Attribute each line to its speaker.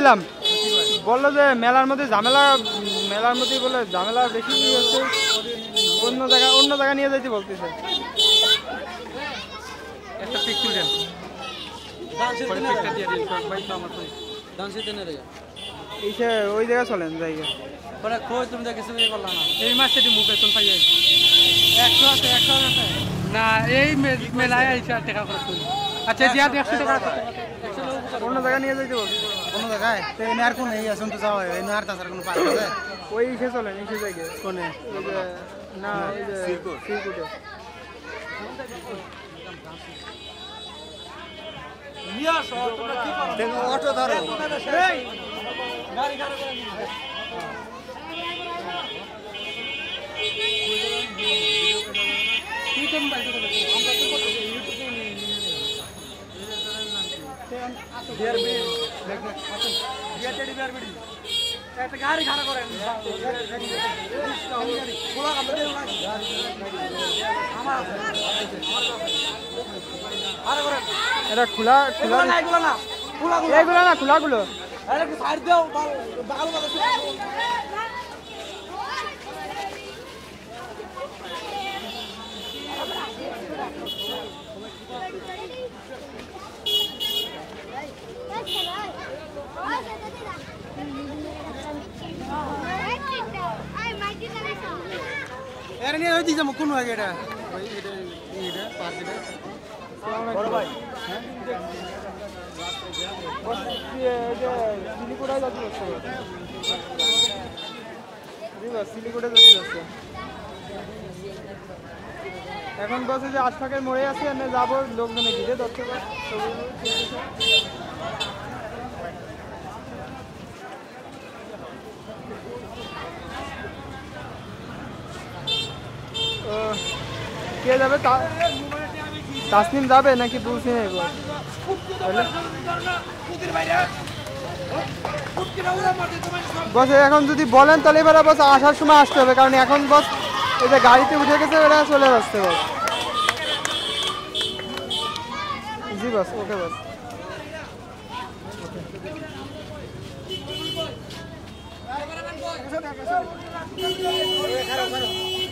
Speaker 1: বলছিলাম, বললো যে মেলার মধ্যে মেলার মধ্যে বলে ঝামেলা বেশি হচ্ছে, অন্য জায়গা নিয়ে যাইতে বলতেছে।
Speaker 2: একটা পিক তুলেন,
Speaker 1: ওই জায়গা চলেন জায়গা
Speaker 2: এই মাসে মুখে তুমি পাই 100 আছে 100 আছে না, এই মেলায় আইসা টাকা করে তুলি। আচ্ছা দিয়া 100 টাকা
Speaker 1: অন্য জায়গা নিয়ে যাইতে বলছে।
Speaker 3: কোনো জায়গায় তো এনে আর কোন এই আসুন তো যাওয়া হয় আর তাছাড়া কোনো পার্ক আছে?
Speaker 1: ওই ইসে চলেন, ইসে জায়গায়
Speaker 3: কোনে
Speaker 1: না ওই যে সিরকুটে।
Speaker 3: অটো ধরো
Speaker 2: গাড়ি খাড়া করেন
Speaker 1: এটা খোলা এগুলো না খোলাগুলো
Speaker 3: এর নিয়ে ওই দিকে কোন আগে এটা ওই এটা পার্ক এটা বড় ভাই হ্যাঁ
Speaker 1: সিলিগুড়ায় যাচ্ছে সিলিগুড়ে যাচ্ছে। এখন বলছে যে আশফাকের মোড়ে আছে, এনে যাবো লোকজনে ঘিরে দর্শক কে যাবে? তাসনিম যাবে নাকি বুঝছি না বস। এখন যদি বলেন তাহলে এবার বস আসার সময় আসতে হবে, কারণ এখন বস এই যে গাড়িতে উঠে গেছে, এরা চলে আসছে বস। জি বস, ওকে বস।